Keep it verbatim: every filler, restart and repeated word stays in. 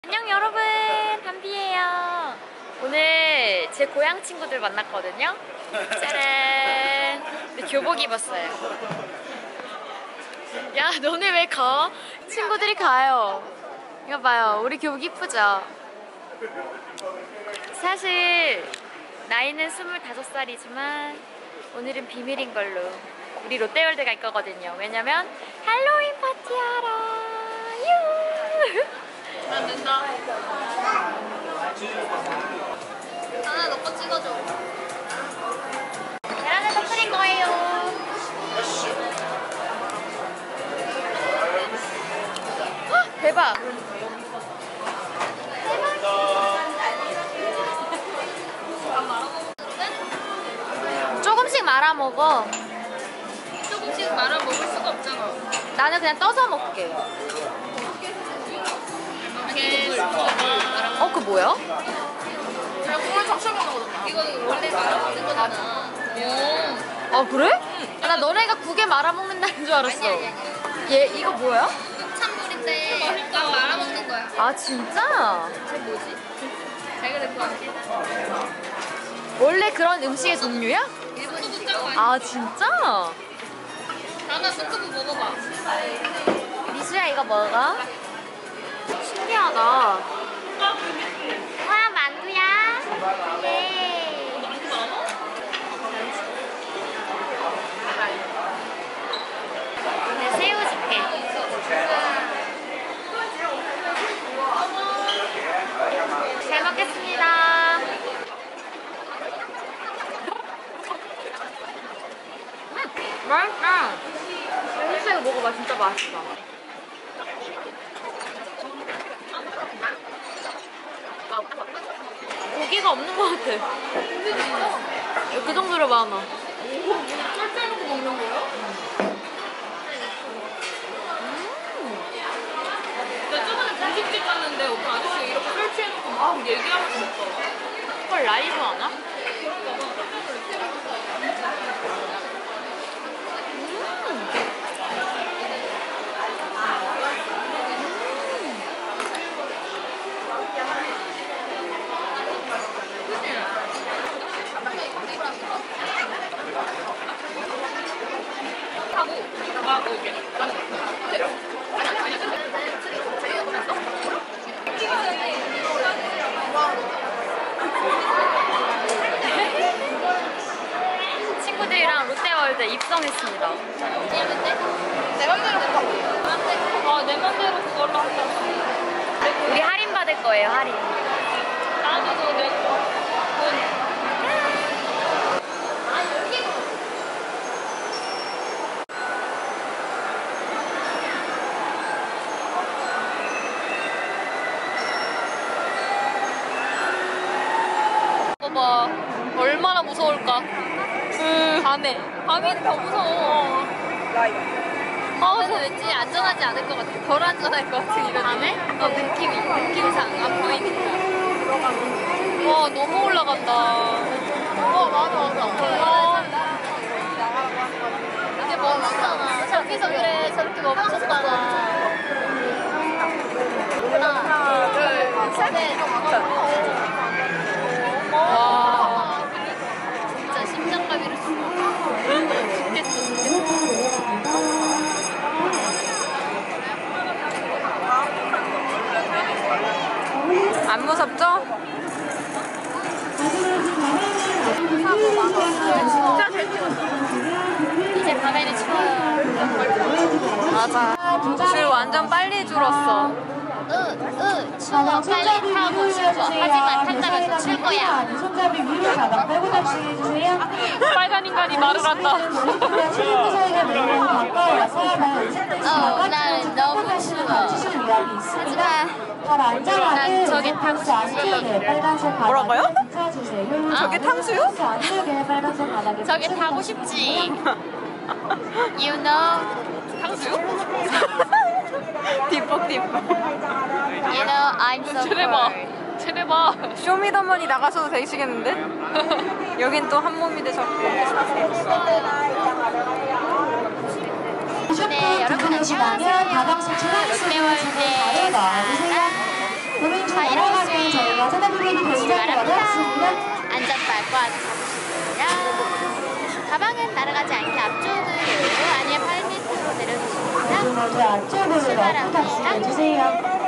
안녕 여러분, 담비예요. 오늘 제 고향 친구들 만났거든요. 짜란. 근데 교복 입었어요. 야, 너네 왜 가? 친구들이 가요. 이거 봐요, 우리 교복 이쁘죠? 사실 나이는 스물다섯 살이지만 오늘은 비밀인 걸로 우리 롯데월드 갈 거거든요. 왜냐면 할로윈 파티하러. 유! 안 된다. 하나 너 거 찍어줘. 계란을 터뜨린 거예요. 헉, 대박. 조금씩 말아 먹어. 조금씩 말아 먹을 수가 없잖아. 나는 그냥 떠서 먹게. 어, 그 뭐야? 그냥 국물 적셔 먹는 거잖아. 이거 원래 말아 먹는 거잖아. 오. 아, 그래? 응. 나 너네가 국에 말아 먹는다는 줄 알았어. 아니, 아니, 아니. 얘 이거 뭐야? 찬물인데 그러니까 말아 먹는 거야. 아, 진짜? 쟤 뭐지? 잘 그릴 것 같긴 해. 원래 그런 음식의 종류야? 일본 순두부 많이. 아, 진짜? 나나 순두부 먹어봐. 리수야, 이거 먹어? 신기하다. 와, 만두야? 예. 네, 새우 집게. 잘 먹겠습니다. 음, 맛있다. 새우 먹어봐, 진짜 맛있어. 고기가 없는 것 같아. 그 정도로 많아. 오, 쫄쫄 놓고 먹는 거야? 음. 나 저번에 분식집 갔는데 어떤 아저씨가 이렇게 설치해놓고 막 얘기하면서 먹더라. 헐, 라이브 하나? 친구들이랑 롯데월드 입성했습니다. 내 맘대로 그거. 어, 내 맘대로 그걸로 하자. 우리 할인 받을 거예요, 할인. 나도 내 거. 봐. 얼마나 무서울까? 음. 밤에. 밤이 더 무서워. 라이브. 아, 근데 왠지 안전하지 않을 것 같아. 덜 안전할 것 같아, 이런. 밤에? 어, 느낌이. 느낌상. 안 보이니까. 와, 너무 올라간다. 어, 맞아, 맞아. 어. 이제 멈췄잖아. 저기서 그래. 저렇게 멈췄잖아. 하나, 둘, 셋. 넷. 와, 진짜 심장마비를 죽겠어, 죽겠어. 안 무섭죠? 진짜 잘 찍었어. 이제 밤에는 추워요. 맞아. 줄 완전 빨리 줄었어. 으, 으, 추워. 빨리 타고 추워. 하지만 탄다면서 출 거야. 손잡이 위로 가방 빼고 잡수해주세요. 빨간 인간이 말을 한다. 어, 나는 너무 추워. 하지만 난 저게 탕수육. 뭐라고요? 저게 탕수육? 저게 타고 싶지. You know. 탕수육? 뒷북 뒷북. You know I'm so 쟤네 봐. cold. 쟤네 봐. 쇼미더머니 나가셔도 되시겠는데? 여긴 또 한 몸이 되셨고. 네, 여러분 안녕하세요. 롯데월드에 출발합니다. 안전벨 꽂으시고요. 가방은 날아가지 않게 앞쪽으로 아니면 발 밑으로 내려주십니다. 앞쪽으로 넣고 탑승해주세요.